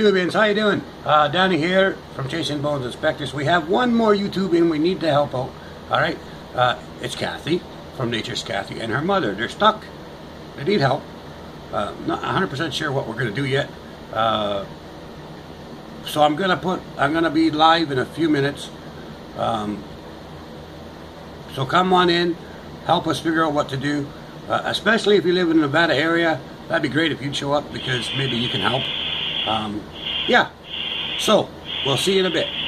YouTubians, how you doing? Danny here from Chasing Bones and Specters. We have one more YouTubian we need to help out. Alright, it's Kathy from Nature's Kathy and her mother. They're stuck. They need help. Not 100% sure what we're going to do yet. So I'm gonna be live in a few minutes. So come on in, help us figure out what to do. Especially if you live in the Nevada area, that'd be great if you'd show up because maybe you can help. Yeah, so we'll see you in a bit.